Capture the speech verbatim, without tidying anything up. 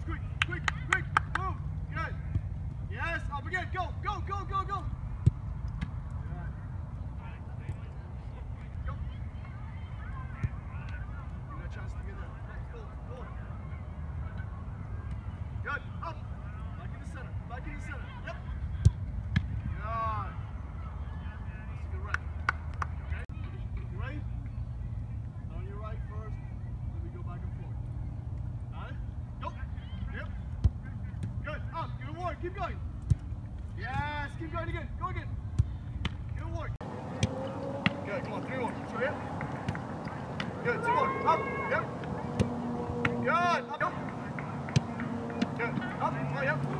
quick, quick, quick, move. Good. Yes, up again. Go, go, go, go, go. Good. Go. Give it a chance to get there. Let's go, go. Good. Up. Back in the center. Back in the center. Yep. Good. That's a good right. Okay. You ready? On your right first. Then we go back and forth. Got it? Go. Yep. Good. Up. Good work. Keep going. Yes. Keep going again. Go again. Good work. Good. Come on. Three more. Show here. Good. Two more. Up. Yep. Good. Up. Yep. Good. Up. Oh, yep.